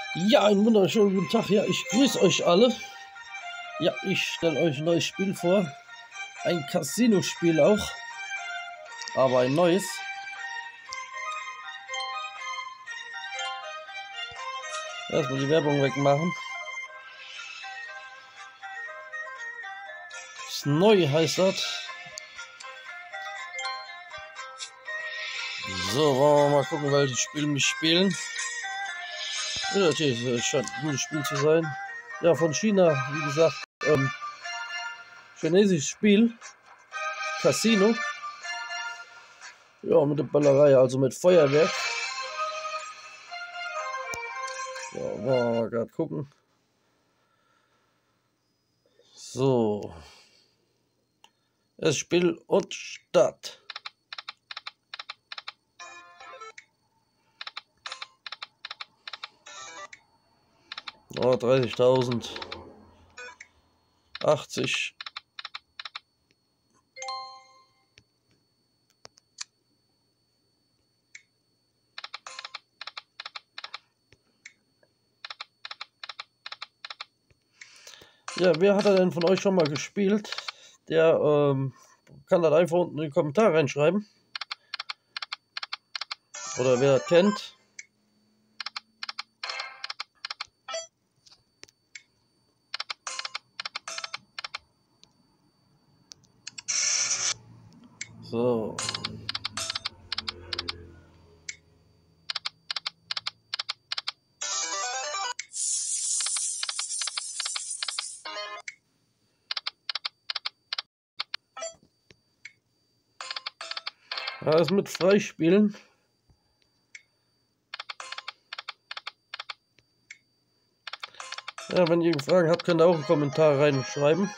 Ja, einen wunderschönen guten Tag. Ja, ich grüße euch alle. Ja, ich stelle euch ein neues Spiel vor. Ein Casino-Spiel auch. Aber ein neues. Erstmal die Werbung wegmachen. Das neu heißt das. So, wollen wir mal gucken, welches Spiel mich spielen. Ja, natürlich, es scheint ein gutes Spiel zu sein. Ja, von China, wie gesagt, chinesisches Spiel. Casino. Ja, mit der Ballerei, also mit Feuerwerk. So, wollen wir mal gerade gucken. So. Das Spiel und Start. Oh, 30.000. 80. Ja, wer hat er denn von euch schon mal gespielt? Der kann das einfach unten in die Kommentare reinschreiben. Oder wer das kennt. So. Ja, das mit Freispielen. Ja, wenn ihr Fragen habt, könnt ihr auch einen Kommentar reinschreiben.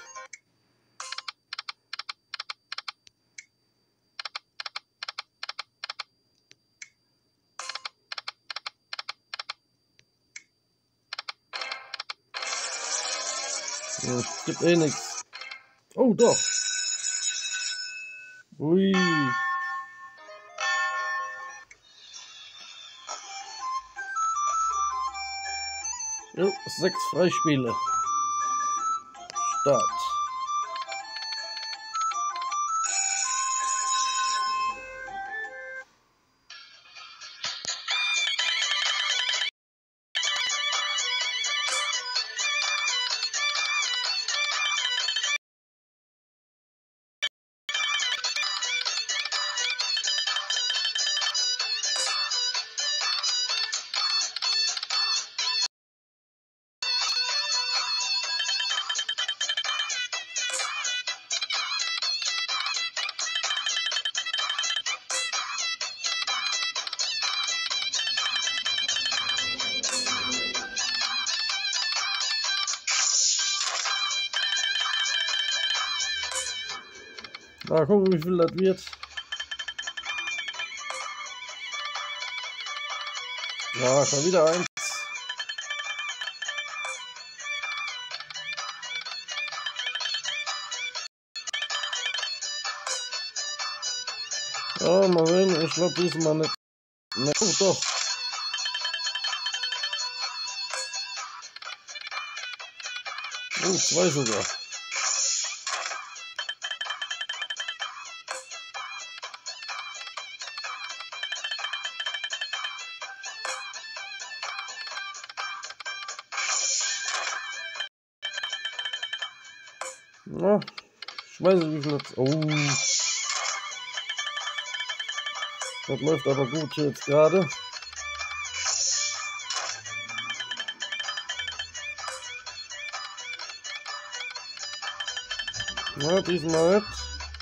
Ja, gibt eh nichts. Oh, doch. Ui. Jo, 6 Freispiele. Start. Mal gucken, wie viel das wird. Ja, schon wieder eins. Ja, mal sehen, ich glaube diesmal nicht. Ne, oh, doch. Oh, 2 sogar. Ja, ich weiß nicht, wie viel das. Oh. Das läuft aber gut hier jetzt gerade. Ja, diesmal nicht.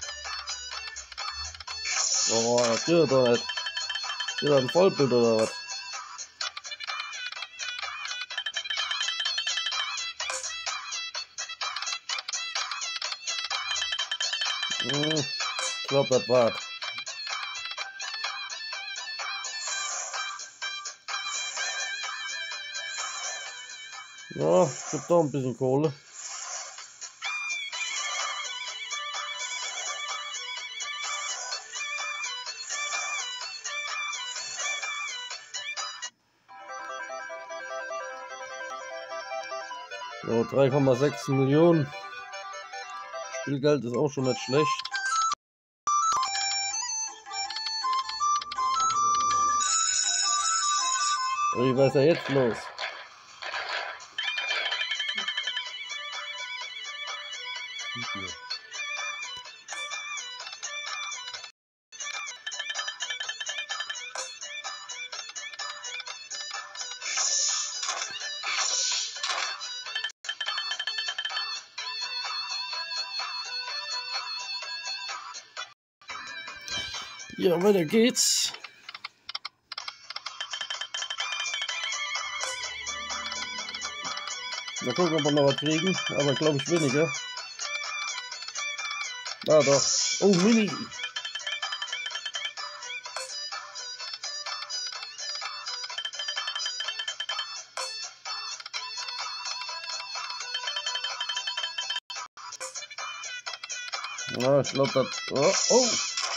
Oh, das geht doch nicht. Geht das ein Vollbild oder was? Ich glaube, das war's. Ja, gibt doch ein bisschen Kohle. So, 3,6 Millionen. Spielgeld ist auch schon nicht schlecht. Wie war es ja jetzt los? Ja, weiter geht's. Mal gucken, ob wir noch was kriegen, aber glaube ich weniger. Ah doch. Oh, Mini. Ja, ich glaube das. Oh, oh.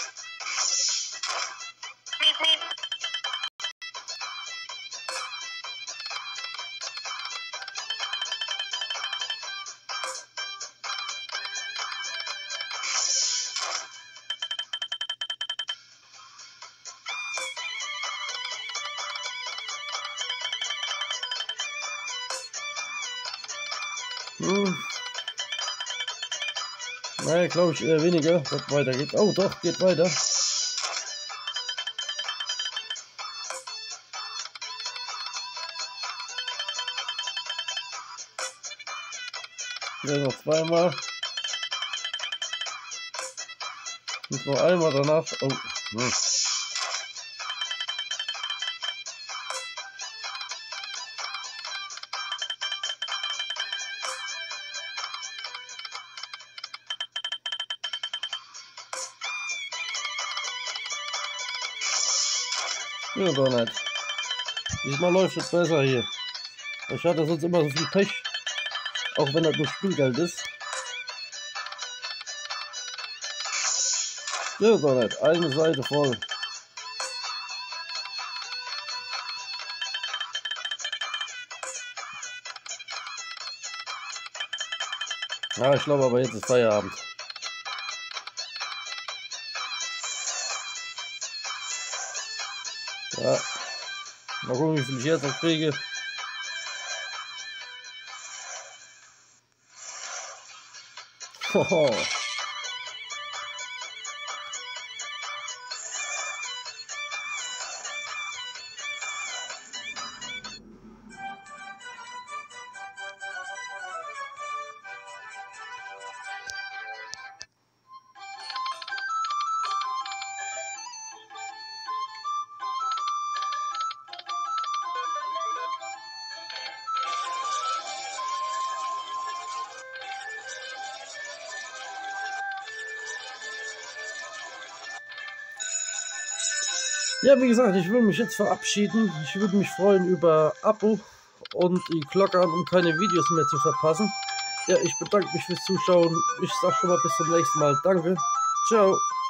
Naja, glaube ich eher weniger, dass weitergeht. Oh doch, geht weiter. Hier noch zweimal. Und noch einmal danach. Oh. Ja, doch nicht. Diesmal läuft es besser hier. Ich hatte sonst immer so viel Pech. Auch wenn das nur Spielgeld ist. Ja, doch nicht. Eine Seite voll. Ja, ich glaube aber jetzt ist Feierabend. Ja. Mal gucken, wie viel ich jetzt noch kriege. Hoho. Ja, wie gesagt, ich will mich jetzt verabschieden. Ich würde mich freuen über Abo und die Glocke an, um keine Videos mehr zu verpassen. Ja, ich bedanke mich fürs Zuschauen. Ich sage schon mal bis zum nächsten Mal. Danke. Ciao.